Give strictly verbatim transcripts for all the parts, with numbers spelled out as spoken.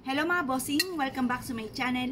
Hello mga bossing! Welcome back to my channel.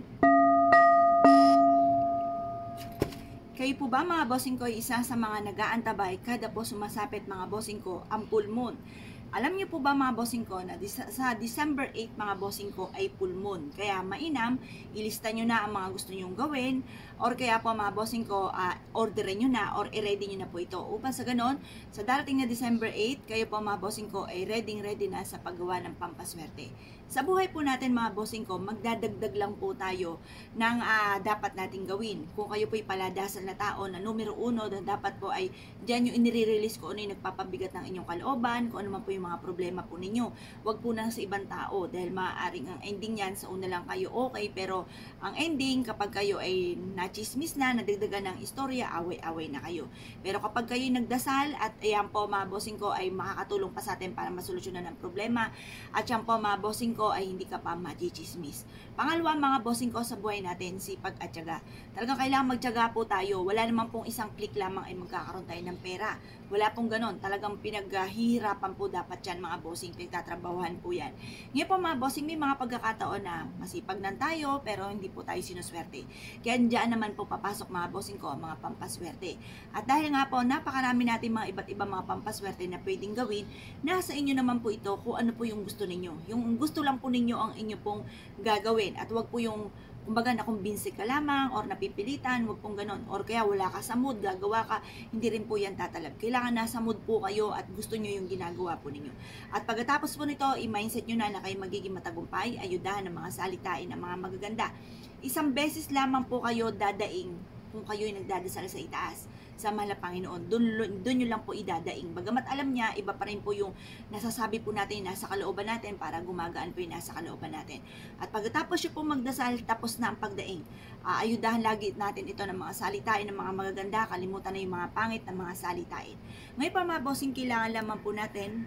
Kayo po ba mga bossing ko ay isa sa mga nag-aantabay kada po sumasapit mga bossing ko ang full moon? Alam niyo po ba mga bossing ko na sa December eighth mga bossing ko ay full moon. Kaya mainam, ilista nyo na ang mga gusto nyong gawin or kaya po mga bossing ko, uh, orderin nyo na or i-ready nyo na po ito. Upang sa ganon, sa darating na December eighth, kayo po mga bossing ko ay ready-ready na sa paggawa ng pampaswerte. Sa buhay po natin mga bossing ko, magdadagdag lang po tayo ng uh, dapat nating gawin. Kung kayo po ay paladasal na tao na numero uno, na dapat po ay dyan yung inire-release ko ano yung nagpapabigat ng inyong kalooban, kung ano man po yung mga problema po ninyo. Huwag po na sa ibang tao dahil maaaring ang ending yan sa una lang kayo okay, pero ang ending kapag kayo ay nachismis na, nadagdagan ng istorya, away-away na kayo. Pero kapag kayo nagdasal at ayan po mga bossing ko ay makakatulong pa sa atin para masolusyonan ang problema at yan po mga bossing ko ay hindi ka pa machichismis. Pangalawa mga bossing ko sa buhay natin, sipag at tiyaga. Talagang kailangan magtiyaga po tayo. Wala naman pong isang click lamang ay magkakaroon tayo ng pera. Wala pong ganon. Talagang pinaghihirapan po dapat yan mga bossing. Pinagtatrabahuhan po yan. Ngayon po mga bossing, may mga pagkakataon na masipag nan tayo pero hindi po tayo sinuswerte. Kaya diyan naman po papasok mga bossing ko mga pampaswerte. At dahil nga po napakarami natin mga iba't ibang mga pampaswerte na pwedeng gawin, nasa inyo naman po ito kung ano po yung gusto ninyo. Yung gusto lang po ninyo ang inyo pong gagawin at wag po yung kumbaga nakumbinsi ka lamang or napipilitan, wag pong ganon. Or kaya wala ka sa mood, gagawa ka, hindi rin po yan tatalab. Kailangan nasa mood po kayo at gusto nyo yung ginagawa po ninyo. At pagkatapos po nito, i-mindset nyo na na kayo magiging matagumpay, ayudahan ng mga salitain ng mga magaganda. Isang beses lamang po kayo dadaing kung kayo ay nagdadasal sa itaas sa mahal na Panginoon, doon, doon nyo lang po idadaing. Bagamat alam niya, iba pa rin po yung nasasabi po natin, nasa kalooban natin para gumagaan po yung nasa kalooban natin. At pagkatapos nyo po magdasal, tapos na ang pagdaing. Uh, ayudahan lagi natin ito ng mga salitain, ng mga magaganda, kalimutan na yung mga pangit ng mga salitain. Ngayon pa mga bossing, kailangan lamang po natin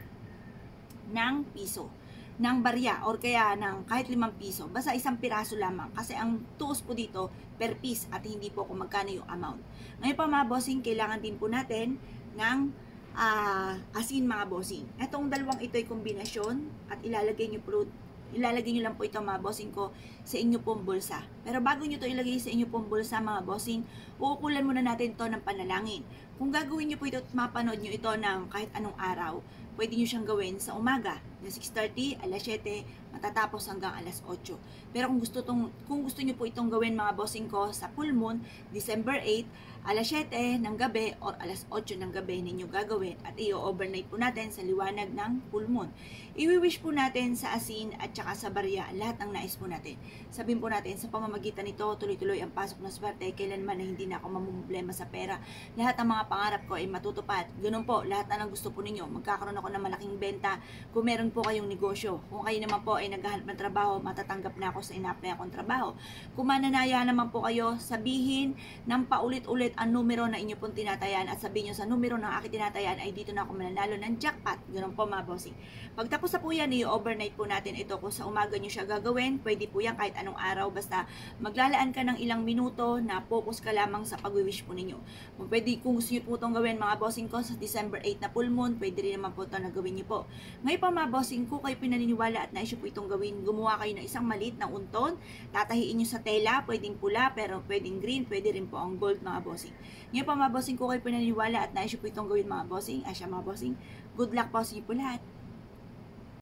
ng piso, ng barya or kaya ng kahit limang piso, basta isang piraso lamang kasi ang tuos po dito per piece at hindi po kung magkano yung amount. Ngayon pa mga bossing, kailangan din po natin ng uh, asin mga bossing. Etong dalawang ito ay kombinasyon at ilalagay nyo po ilalagay nyo lang po ito mga bossing ko sa inyo pong bulsa. Pero bago nyo to ilagay sa inyo pong bulsa mga bossing, uukulan muna natin to ng panalangin. Kung gagawin nyo po ito at mapanood nyo ito ng kahit anong araw, pwede nyo siyang gawin sa umaga, na six thirty, alas siyete, matatapos hanggang alas otso. Pero kung gusto, tong, kung gusto nyo po itong gawin mga bossing ko sa full moon, December eighth, alas siyete ng gabi or alas otso ng gabi ninyo gagawin at i-overnight po natin sa liwanag ng full moon. Iwi-wish po natin sa asin at saka sa barya lahat ng nais po natin. Sabihin po natin sa pamamagitan nito, tuloy-tuloy ang pasok ng swerte, kailanman na hindi na ako mamumblema sa pera. Lahat ng mga pangarap ko ay matutupad. Ganun po, lahat na ng gusto po ninyo. Magkakaroon ako ng malaking benta kung meron po kayong negosyo. Kung kayo naman po ay naghahanap ng trabaho, matatanggap na ako sa ina-apply akong trabaho. Kung mananaya naman po kayo, sabihin ng paulit-ulit ang numero na inyo pong tinatayan at sabihin nyo sa numero ng aking tinatayan ay dito na ako mananalo ng jackpot. Ganun po mga bossing. Pagtapos na po yan, i-overnight po natin ito. Kung sa umaga nyo siya gagawin, pwede po yan kahit anong araw. Basta maglalaan ka ng ilang minuto na focus ka lamang sa pag-wish po ninyo. Kung pwede, kung gusto nyo po itong gawin mga bossing ko sa December eighth na full moon, pwede rin naman po ito na gawin nyo po. Ngayon pa mga bossing, kung kayo pinaniniwala at nais nyo po itong gawin, gumawa kayo ng isang maliit na unton, tatahiin nyo sa tela, pwedeng pula, pero pwedeng green, pwede rin po ang gold mga bossing. Ngayon pa mga bossing, kung kayo pinaniniwala at nais nyo po itong gawin mga bossing, asya mga bossing, good luck po sa inyo po lahat.